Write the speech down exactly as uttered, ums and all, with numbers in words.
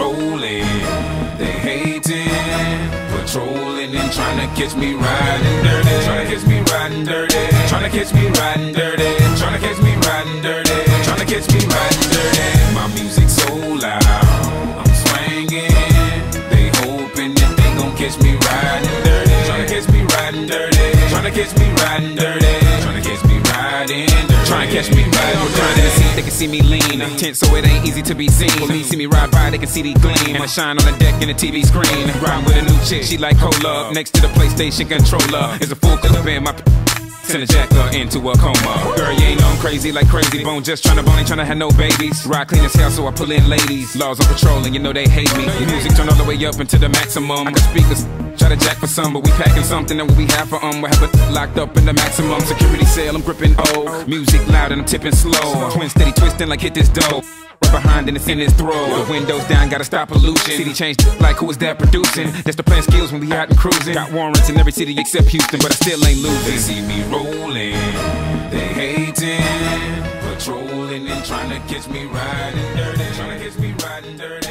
rolling. They hating, patrolling and trying to catch me riding dirty. Trying to catch me riding dirty. Trying to catch me riding dirty. Trying to catch me riding dirty. Trying to catch me riding dirty. My music's so loud, I'm swinging. They hoping that they gon' catch me riding dirty. Trying to catch me riding dirty. Trying to catch me riding dirty. Trying to catch me riding dirty. Trying to catch me riding dirty. The seat, they can see me lean. Tense, so it ain't easy to be seen. For me, see me ride by, they can see the gleam. And I shine on the deck in the T V screen. Riding with a new chick, she like cola. Next to the PlayStation controller is a full clip in my. Send a jacker into a coma. Girl, you ain't know I'm crazy like Crazy Bone. Just tryna bone, ain't tryna have no babies. Ride clean as hell, so I pull in ladies. Laws on patrol, and you know they hate me. The music turn all the way up into the maximum. I got speakers, try to jack for some, but we packing something that we have for um. We have it locked up in the maximum security cell. I'm gripping O. Music loud and I'm tipping slow. Twin steady twisting like hit this dough. Right behind and it's in his throat. The windows down, gotta stop pollution. City changed like who is that producing? That's the plan skills when we out and cruising. Got warrants in every city except Houston, but I still ain't losing. They see me rolling, they hating, patrolling and trying to catch me riding dirty. Trying to catch me riding dirty.